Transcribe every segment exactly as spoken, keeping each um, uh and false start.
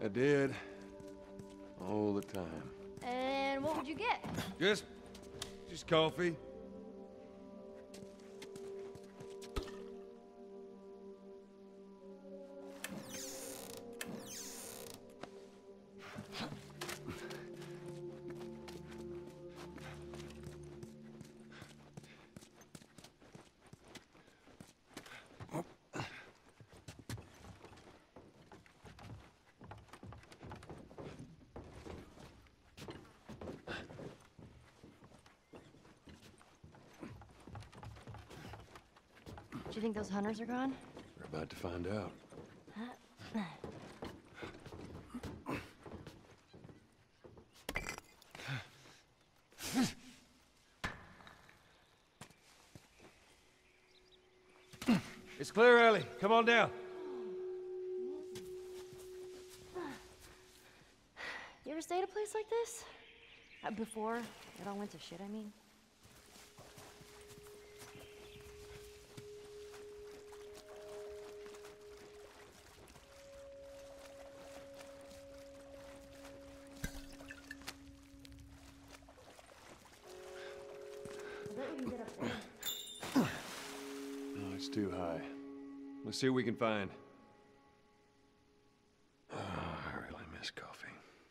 I did. All the time. And what would you get? Just... just coffee. Do you think those hunters are gone? We're about to find out. It's clear, Ellie. Come on down. You ever stay at a place like this? Uh, before it all went to shit, I mean. I bet we can get up there. No, it's too high. Let's see what we can find. Oh, I really miss coffee.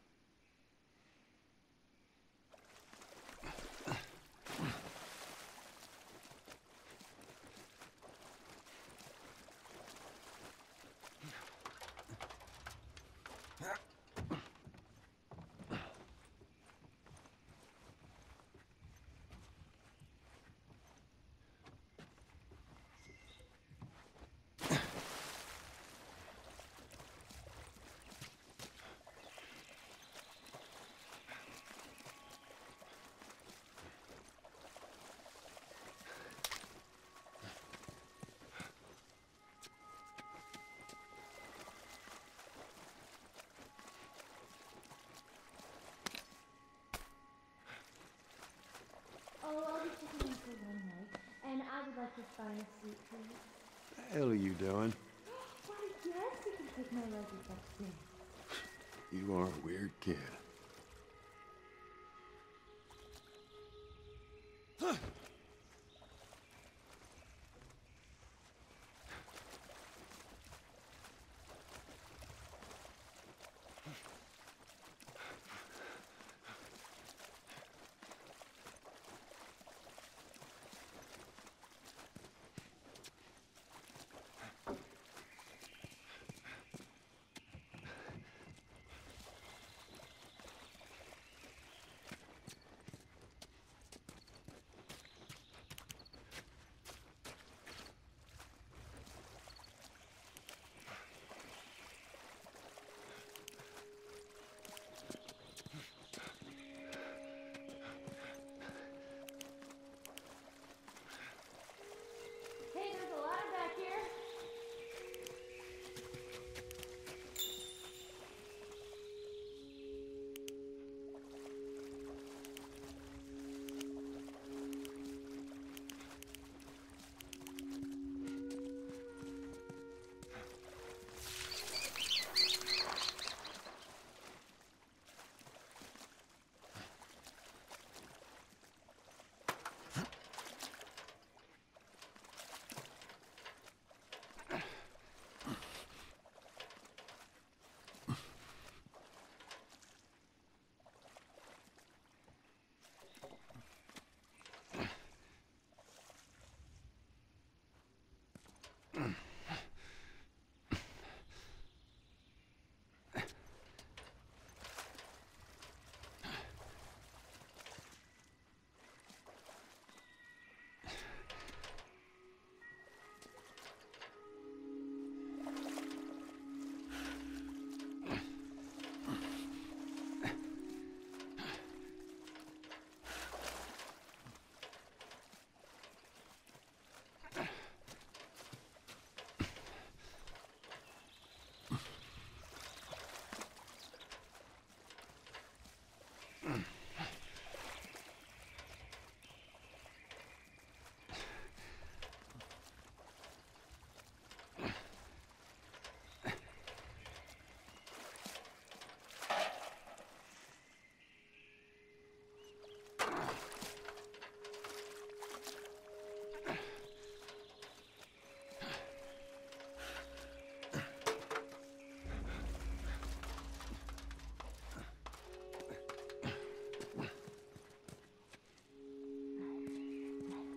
Oh, I'll be checking in for one night, and I would like to find a seat for you. What the hell are you doing? Why, yes, you can take my luggage upstairs. You are a weird kid.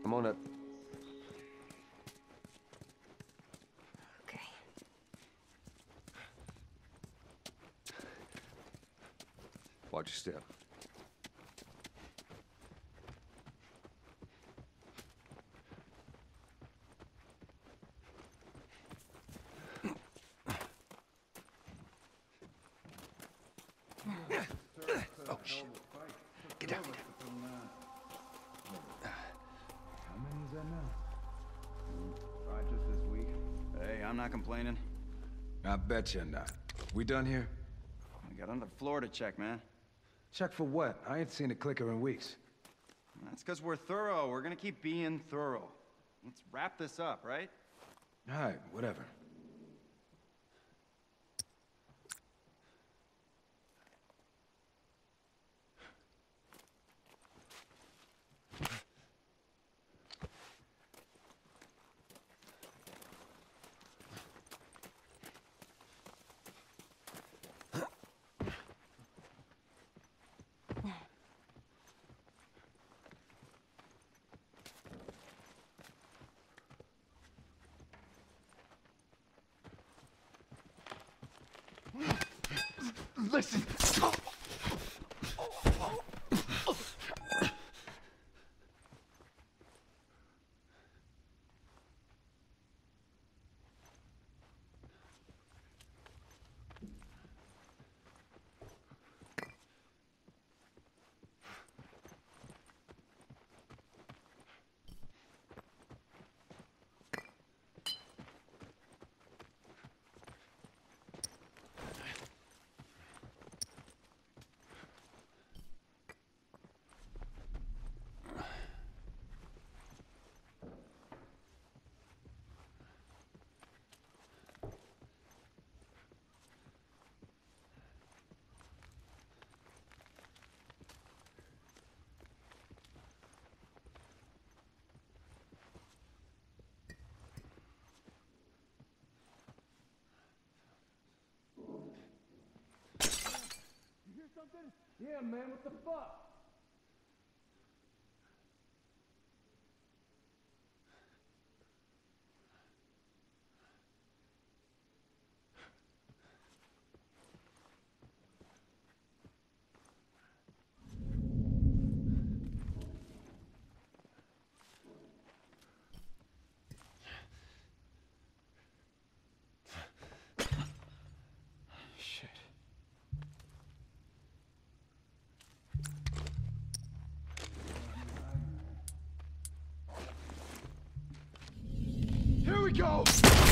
Come on up. Okay. Watch your step. Oh, shit. Get down, get down. How many is that now? Five just this week. Hey, I'm not complaining. I bet you're not. We done here? I got another floor to check, man. Check for what? I ain't seen a clicker in weeks. That's because we're thorough. We're gonna keep being thorough. Let's wrap this up, right? All right, whatever. Listen! Something? Yeah, man, what the fuck? Shit. Here we go!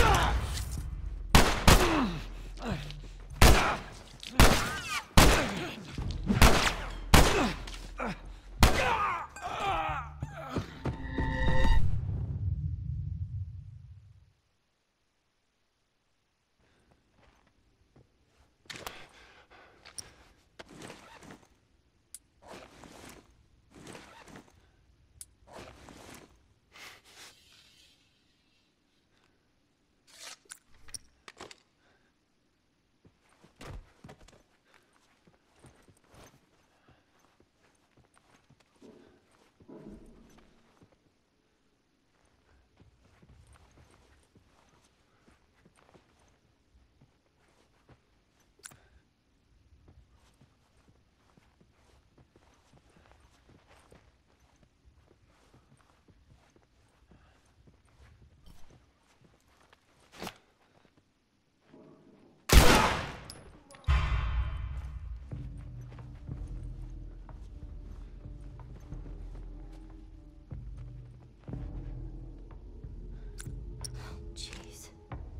Jeez.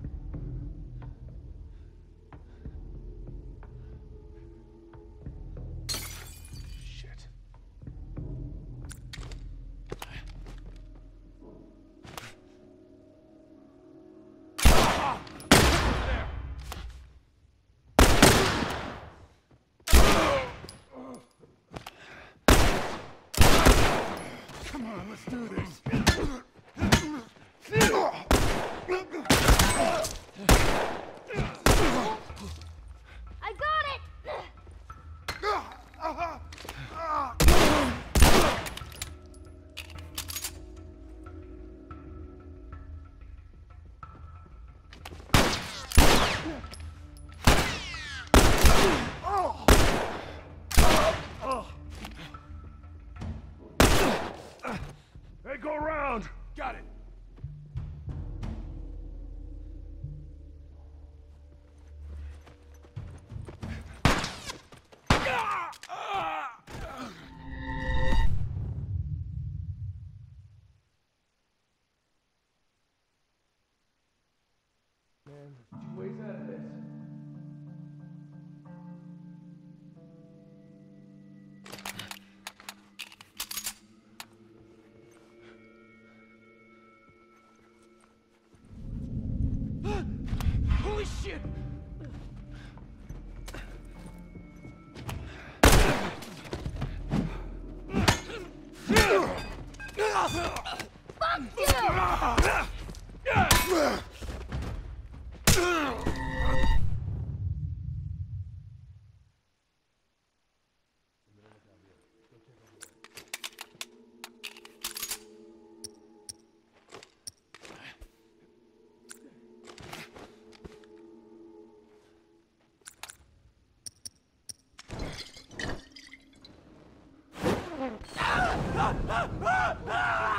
Shit. Come on, let's do this. I got it! Ah! Ah! Ah!